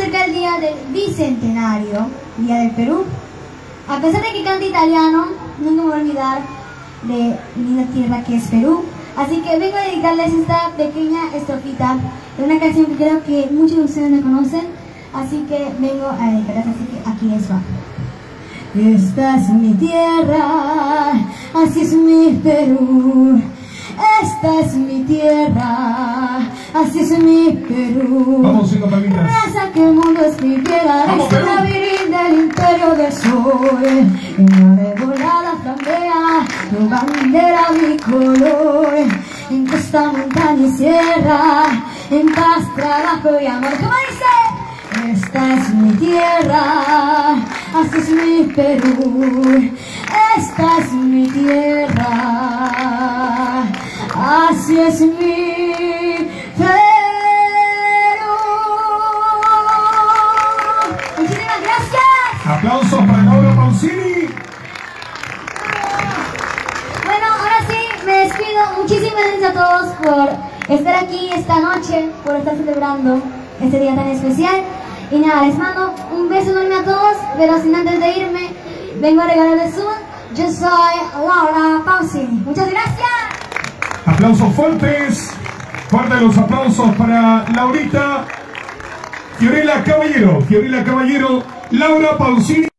acerca del día del Bicentenario, Día del Perú. A pesar de que cante italiano, nunca me voy a olvidar de linda tierra que es Perú. Así que vengo a dedicarles esta pequeña estrofita de una canción que creo que muchos de ustedes me conocen. Así que vengo a dedicarles, así que aquí les va. Esta es mi tierra, así es mi Perú. Esta es mi tierra, así es mi Perú. Vamos, 5 palmitas. Raza que el mundo escribiera, es la viril del imperio del sol. En la revolada flambea tu bandera bicolor. En costa, montaña y sierra, en paz, trabajo y amor. ¿Cómo dice? Esta es mi tierra, así es mi Perú. Esta es mi tierra, así es mi Perú. Muchísimas gracias. Aplausos para Laura Pausini. Bueno, ahora sí, me despido. Muchísimas gracias a todos por estar aquí esta noche, por estar celebrando este día tan especial. Y nada, les mando un beso enorme a todos, pero sin antes de irme, vengo a regalarles yo soy Laura Pausini. Muchas gracias. Aplausos fuertes. Fuertes los aplausos para Laurita Fiorella Caballero. Laura Pausini.